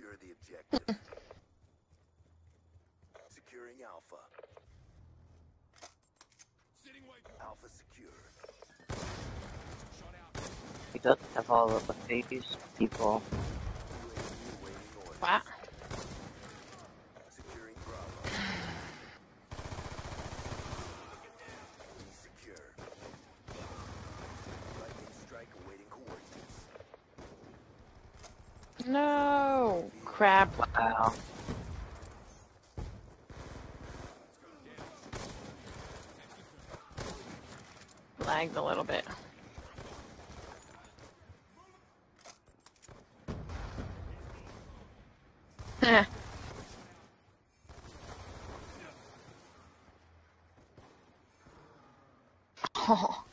Secure the objective. Securing Alpha. Alpha secured. He does have all of the FaZe people. What? Securing Bravo. Secure. Lightning strike awaiting coordinates. No! Crap. Wow. Lagged a little bit. Oh.